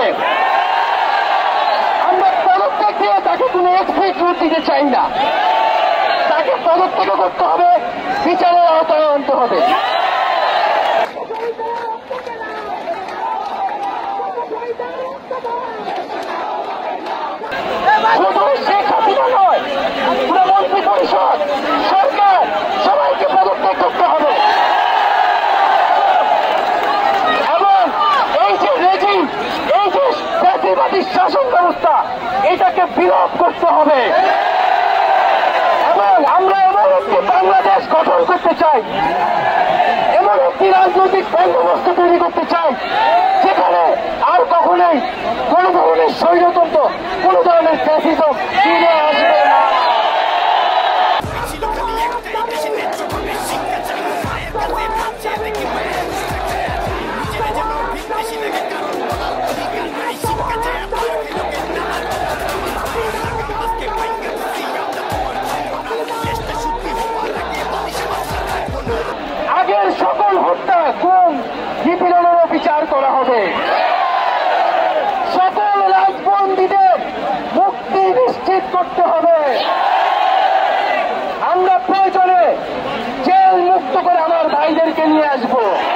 আমরা পদত্যাগ দিয়ে তাকে কোনো এক্সিট রুট দিতে চাই না। তাকে পদত্যাগ করতে হবে, বিচারের আওতায় আনতে হবে। শুধু শেখ হাসিনা নয়, পুরো মন্ত্রী পরিষদ, সরকার সবাইকে পদত্যাগ করতে হবে। এবং এই যে রেজিম, এই যে ফ্যাসিবাদী শাসন ব্যবস্থা, এটাকে বিলোপ করতে হবে। এবং আমরা এমন একটি বাংলাদেশ গঠন করতে চাই, এমন একটি রাজনৈতিক বন্দোবস্ত তৈরি করতে চাই যেখানে আর কখনোই কোন ধরনের স্বৈরতন্ত্র, কোন ধরনের ফ্যাসিজম ফিরে আসবে না। আগের সকল হত্যা, খুন, নিপীড়নেরও বিচার করা হবে। সকল রাজবন্দীদের মুক্তি নিশ্চিত করতে হবে। আমরা প্রয়োজনে জেল মুক্ত করে আমার ভাইদেরকে নিয়ে আসব।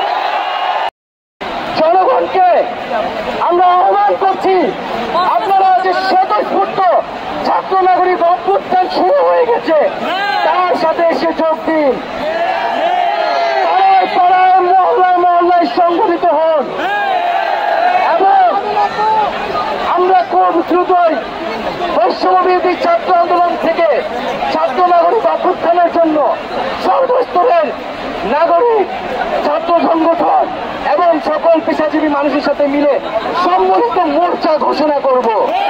জনগণকে আমরা আহ্বান করছি, আপনারা যে স্বতঃস্ফূর্ত ছাত্র নাগরিক অভ্যুত্থান শুরু হয়ে গেছে, তার সাথে এসে যোগ দিন। পাড়ায় পাড়ায়, মহল্লায় মহল্লায় সংগঠিত হন এবং আমরা খুব দ্রুতই বৈষম্যবিরোধী ছাত্র আন্দোলন থেকে ছাত্র নাগরিক অভ্যুত্থানের জন্য সর্বস্তরের নাগরিক, ছাত্র সংগঠন এবং সকল পেশাজীবী মানুষের সাথে মিলে সম্মিলিত মোর্চা ঘোষণা করব।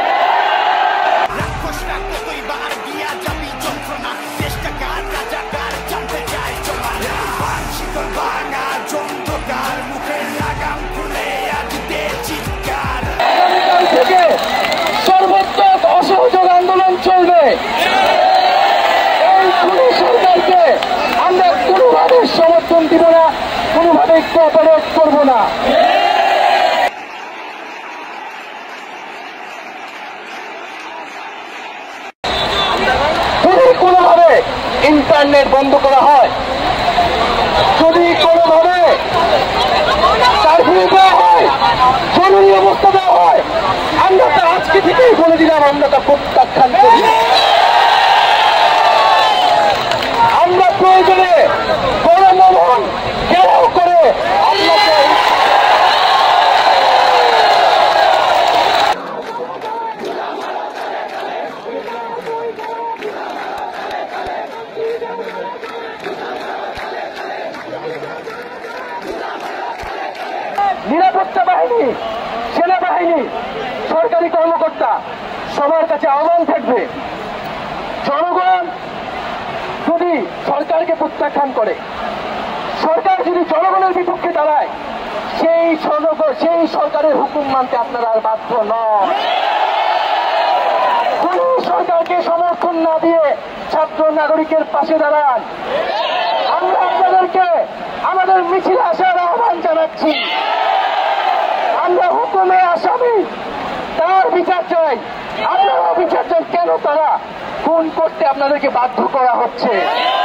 সর্বোচ্চ অসহযোগ আন্দোলন চলবে। এই খুনি সরকারকে আমরা কোনোভাবে সমর্থন দিব না, কোনোভাবে কোঅপারেট করব না। যদি কোনোভাবে ইন্টারনেট বন্ধ করা হয়, যদি কোনোভাবে কারফিউ দেওয়া হয়, জরুরি অবস্থা দেওয়া হয়, আমরা তা আজকে থেকেই বলে দিলাম, আমরা তা প্রত্যাখ্যান করি। আমরা প্রয়োজনে গণমোহন ঘেরাও করে আপনাকে নিরাপত্তা বাহিনী, সেনাবাহিনী, সরকারি কর্মকর্তা সবার কাছে আহ্বান থাকবে, জনগণ যদি সরকারকে প্রত্যাখ্যান করে, সরকার যদি জনগণের বিপক্ষে দাঁড়ায়, সেই সরকারের হুকুম মানতে আপনারা আর বাধ্য নন। কোন সরকারকে সমর্থন না দিয়ে ছাত্র নাগরিকের পাশে দাঁড়ান। আমরা আপনাদেরকে আমাদের মিছিলে আসার আহ্বান জানাচ্ছি। আমরা হুকুমে আসামি, তার বিচার চাই। আপনারাও বিচার চাই, কেন তারা খুন করতে আপনাদেরকে বাধ্য করা হচ্ছে।